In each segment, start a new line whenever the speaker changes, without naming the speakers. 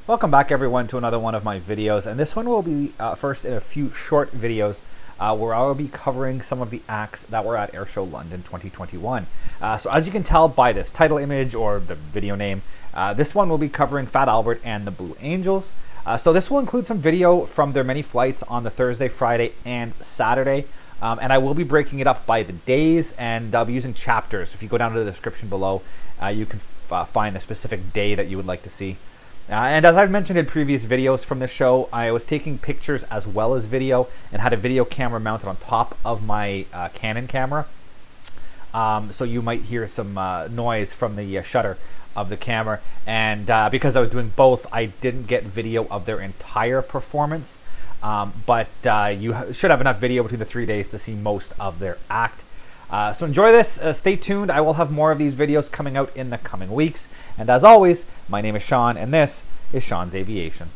Welcome back everyone to another one of my videos, and this one will be first in a few short videos where I will be covering some of the acts that were at Airshow London 2021. So as you can tell by this title image or the video name, this one will be covering Fat Albert and the Blue Angels. So this will include some video from their many flights on the Thursday, Friday, and Saturday. And I will be breaking it up by the days, and I'll be using chapters. If you go down to the description below, you can find a specific day that you would like to see. And as I've mentioned in previous videos from this show, I was taking pictures as well as video and had a video camera mounted on top of my Canon camera. So you might hear some noise from the shutter of the camera. And because I was doing both, I didn't get video of their entire performance. But you should have enough video between the 3 days to see most of their act. So enjoy this, stay tuned, I will have more of these videos coming out in the coming weeks. And as always, my name is Sean, and this is Sean's Aviation.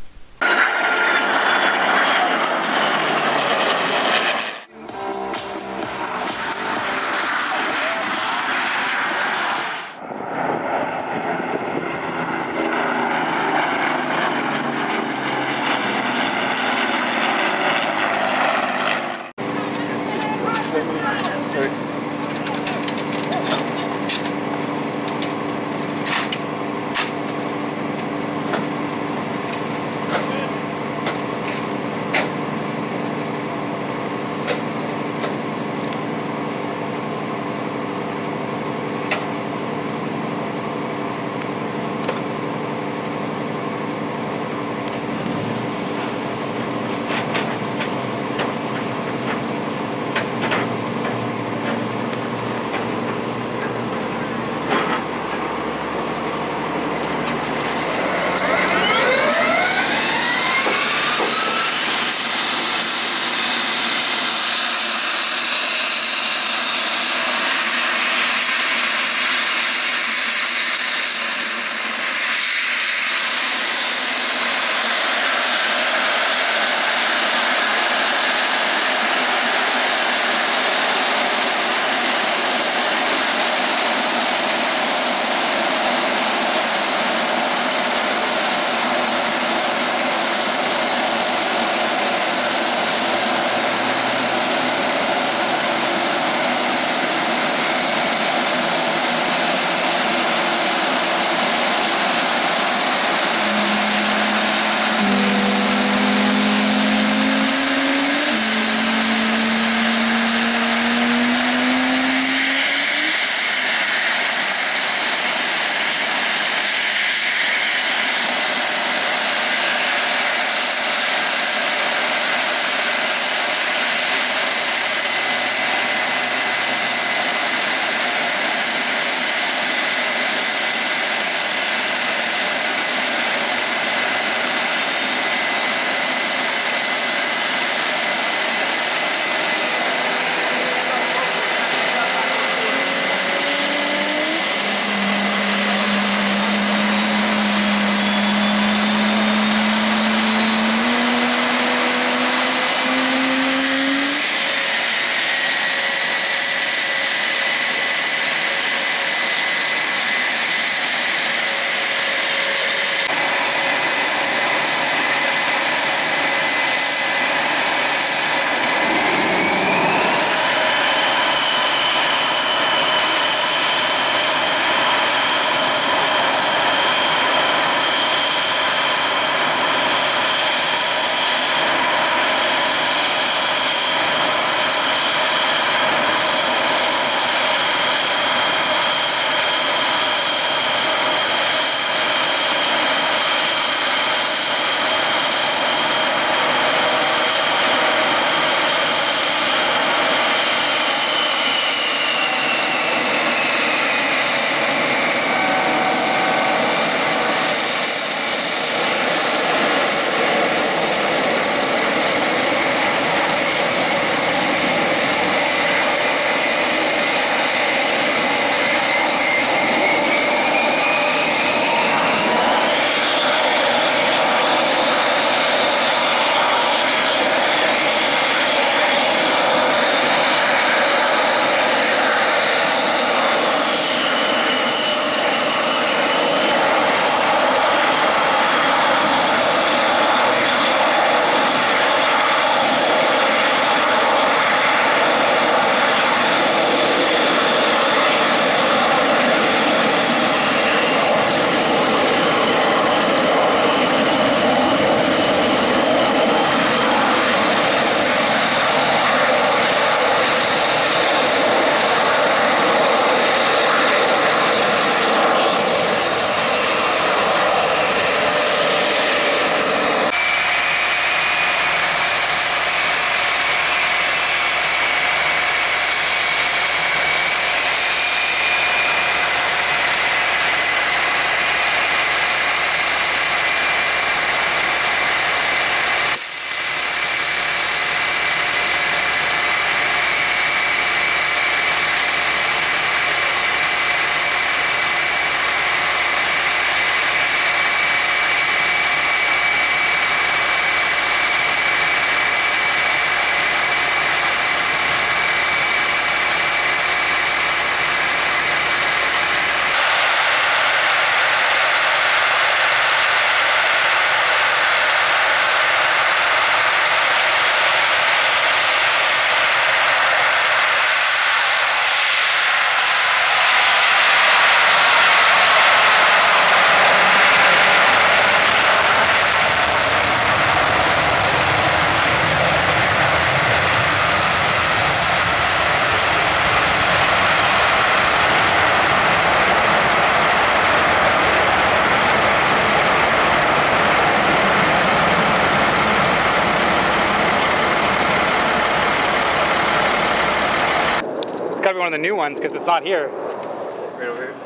one of the new ones because it's not here. Right over here.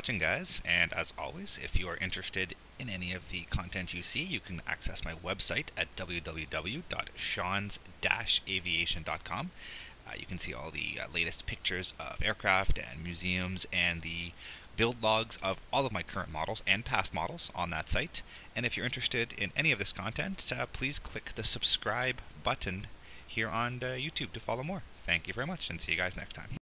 watching, guys, and as always, if you are interested in any of the content you see, you can access my website at www.seans-aviation.com. You can see all the latest pictures of aircraft and museums and the build logs of all of my current models and past models on that site. And if you're interested in any of this content, please click the subscribe button here on YouTube to follow more. Thank you very much, and see you guys next time.